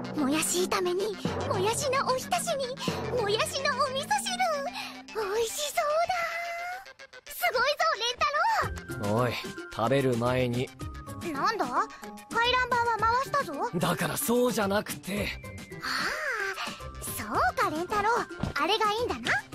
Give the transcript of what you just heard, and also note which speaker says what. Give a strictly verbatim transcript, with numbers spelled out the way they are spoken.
Speaker 1: もやし炒めにもやしのおひたしにもやしのお味噌汁、おいしそうだ。すごいぞレンタロウ。
Speaker 2: おい、食べる前に。
Speaker 1: なんだ、回覧板は回したぞ。
Speaker 2: だからそうじゃなくて。
Speaker 1: ああ、そうかレンタロウ、あれがいいんだな。